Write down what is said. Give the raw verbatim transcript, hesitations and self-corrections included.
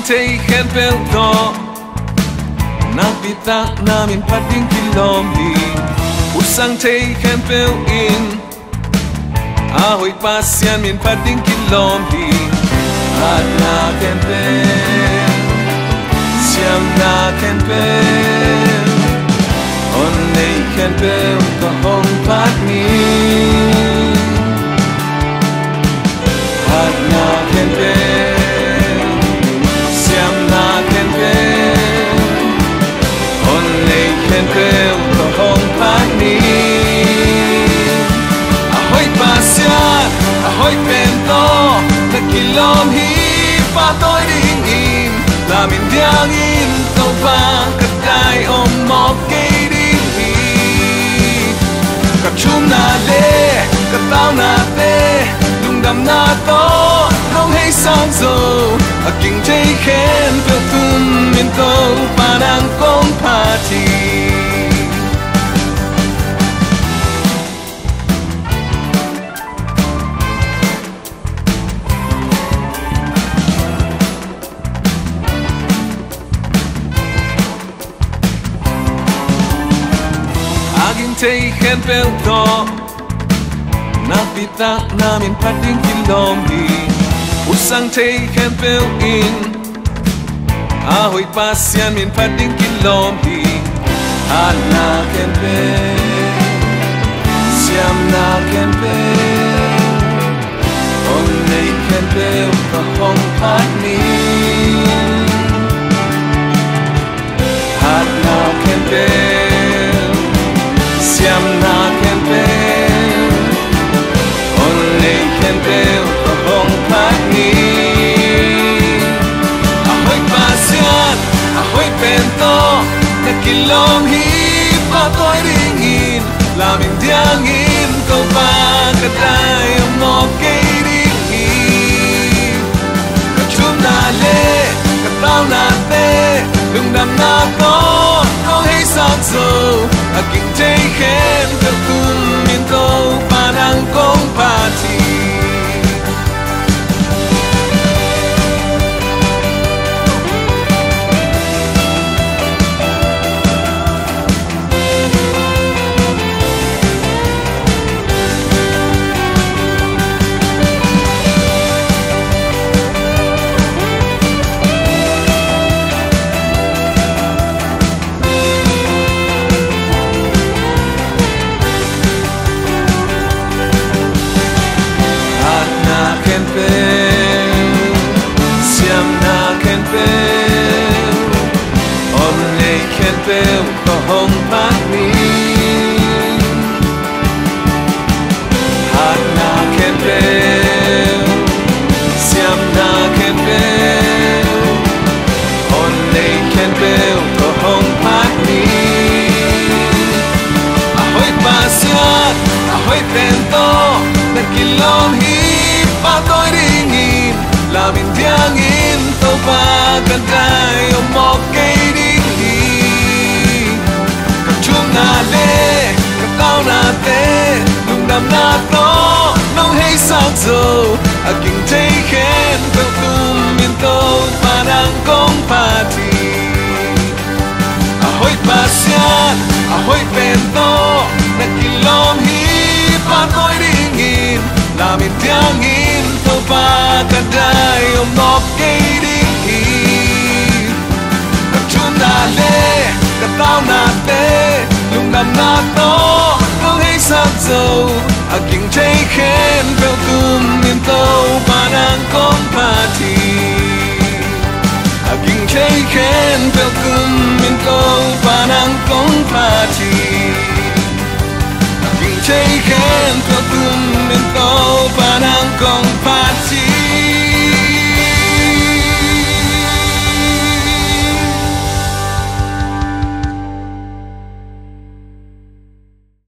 tay khen pel to na pita namin pating kilombi usang tay khen pel in ahoy pasyan min pating kilombi at na khen pel siyam na khen pel on nay khen pel to hong pat ni at na khen pel khen pel to hong pat ni ahoy pasyan ahoy pento na kilom hi pa tôi ding in lamin diang in to pa katay om mok kay ding hi kachum na le kataw na te lungdam na to nong hay sang zo aking jay khen pel tum min to panang kong party tay khen pel to na pita namin pating kilombi usang tay khen pel in ahoy pasyan min pating kilombi at na khen pel siyam na khen pel on nay khen pel to hong pat ni at na khen pel siyam na khen pel on nay khen pel to hong pat ni ahoy pasyan ahoy pento na kilom hi pa tôi ding in lamin diang in to pa katay mo kay ding hi kachum na le kataw na te lungdam na to nong hay sang zo aking tay khen pel tum min to panang kong party pel to hong pat ni at na khen pel siyam na khen pel on nay khen pel to hong pat ni ahoy pasyan ahoy pento na kilom hi pa tôi ding in lamin diang in to pa katay om mok kay ding hi na le kataw na te lungdam na to nong hay sang zo aking tay khen pel tum min to panang kong party ahoy pasyan ahoy pento na kilom hi pa tôi ding in lamin diang in to pa katay om mok kay ding hi kachum na le kataw na te lungdam na to nong hay sang zo aking tay khen pel tum min to panang kong party aking tay khen pel tum min to panang kong party aking tay khen pel tum min to panang kong